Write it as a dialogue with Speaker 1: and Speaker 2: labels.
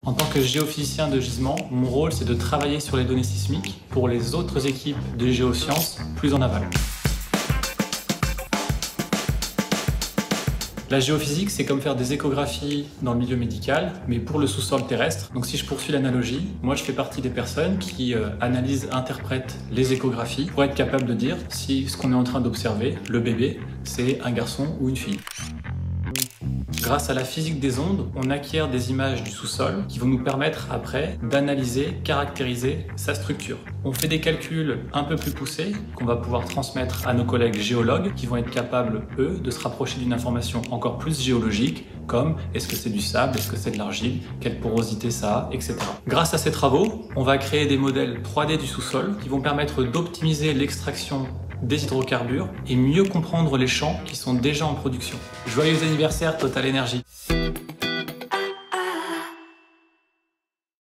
Speaker 1: En tant que géophysicien de gisement, mon rôle c'est de travailler sur les données sismiques pour les autres équipes de géosciences plus en aval. La géophysique, c'est comme faire des échographies dans le milieu médical, mais pour le sous-sol terrestre. Donc si je poursuis l'analogie, moi je fais partie des personnes qui analysent, interprètent les échographies pour être capable de dire si ce qu'on est en train d'observer, le bébé, c'est un garçon ou une fille. Grâce à la physique des ondes, on acquiert des images du sous-sol qui vont nous permettre après d'analyser, caractériser sa structure. On fait des calculs un peu plus poussés qu'on va pouvoir transmettre à nos collègues géologues qui vont être capables, eux, de se rapprocher d'une information encore plus géologique comme est-ce que c'est du sable, est-ce que c'est de l'argile, quelle porosité ça a, etc. Grâce à ces travaux, on va créer des modèles 3D du sous-sol qui vont permettre d'optimiser l'extraction des hydrocarbures et mieux comprendre les champs qui sont déjà en production. Joyeux anniversaire Total Energy!